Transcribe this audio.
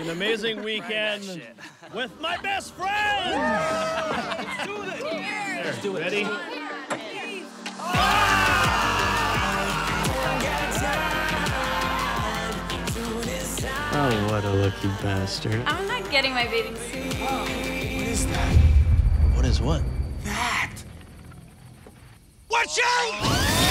an amazing weekend with my best friend. Let's do this. Let's do it. Ready? Oh, what a lucky bastard. I'm not getting my bathing suit. What is that? What is what? That. Watch out!